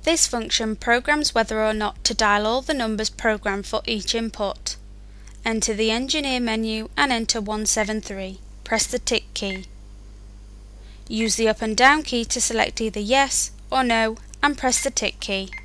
This function programs whether or not to dial all the numbers programmed for each input. Enter the Engineer menu and enter 173. Press the tick key. Use the up and down key to select either yes or no and press the tick key.